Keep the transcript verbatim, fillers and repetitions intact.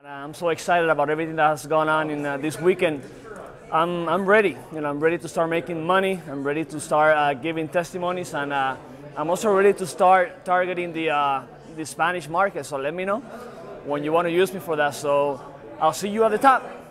I'm so excited about everything that has gone on in uh, this weekend. I'm, I'm ready. You know, I'm ready to start making money. I'm ready to start uh, giving testimonies, and uh, I'm also ready to start targeting the uh, the Spanish market. So let me know when you want to use me for that. So I'll see you at the top.